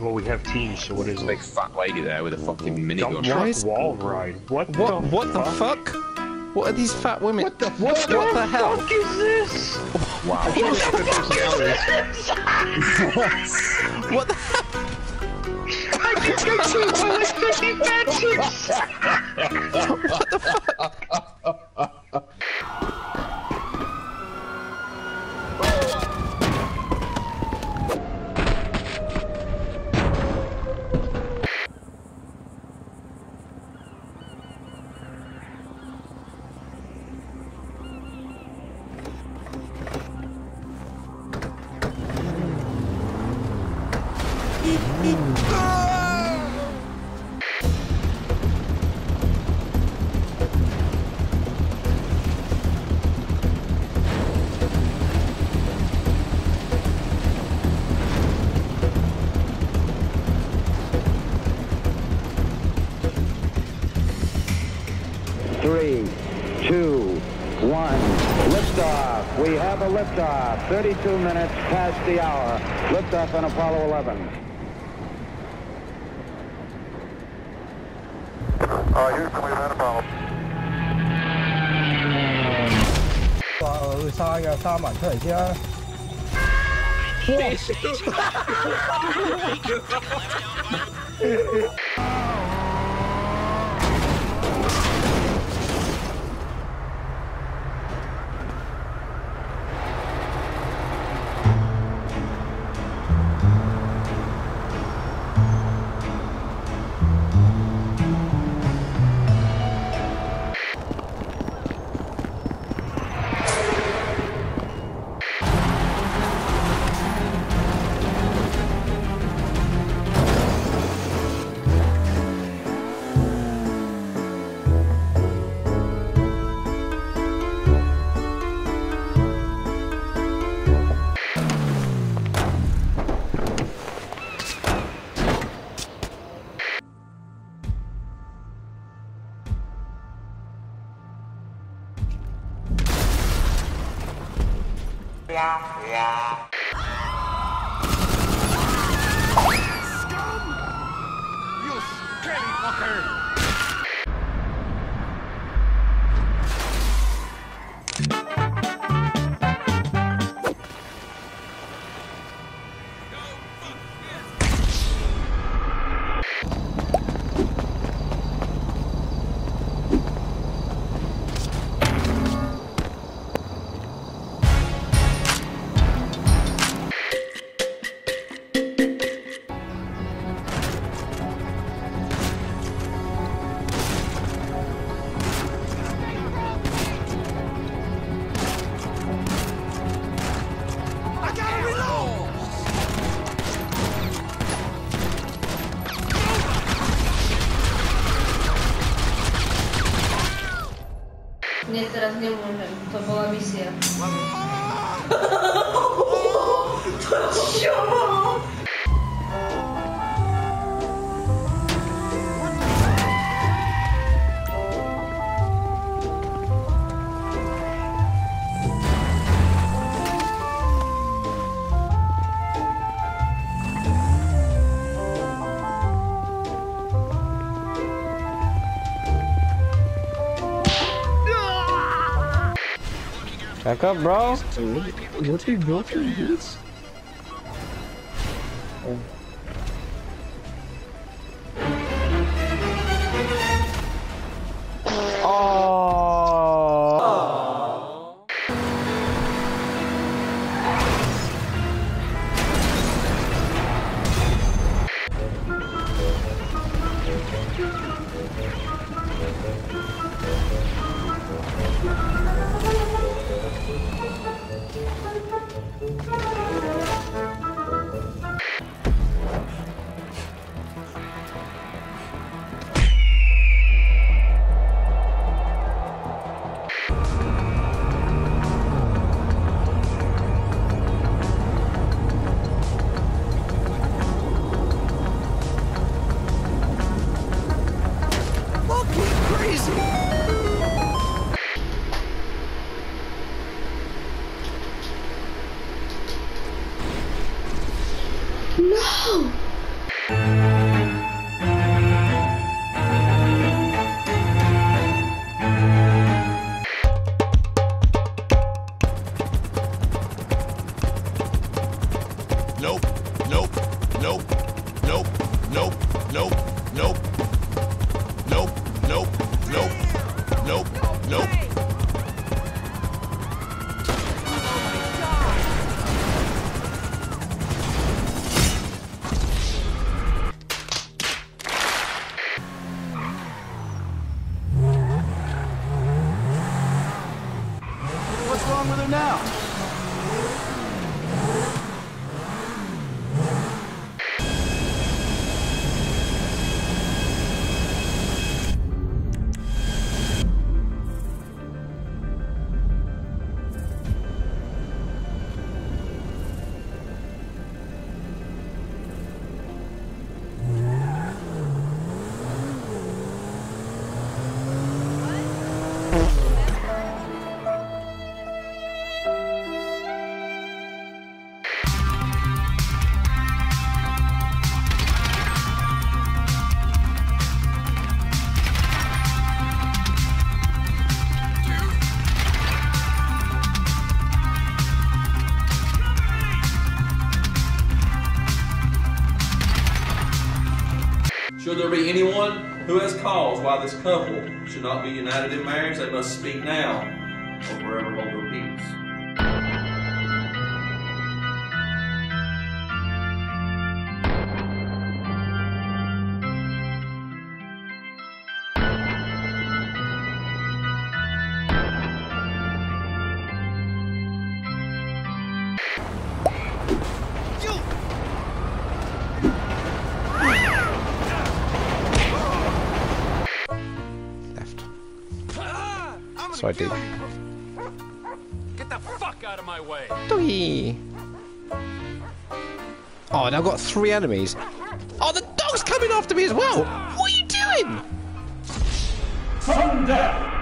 Well, we have teams, so what is There's a it? big fat lady there with a fucking minigun. Dump truck wall ride. What the fuck? What are these fat women? What the hell? What is this? Wow. What the hell? I just got 250 fat chicks! What the fuck? Three, two, one, liftoff. We have a liftoff. 32 minutes past the hour. Liftoff on Apollo 11. Houston, we've had a problem. 杀一个杀满特先。 Nie, teraz nie umrę. To była misja. To ciało! Back up, bro. What are you nope, nope, nope, nope, nope, nope, nope, nope, nope, nope, nope. What's wrong with her now? Should there be anyone who has cause why this couple should not be united in marriage, they must speak now or forever hold their peace. So I did. Get the fuck out of my way! Doggy! Oh, now I've got 3 enemies. Oh, the dog's coming after me as well! What are you doing? Sudden death!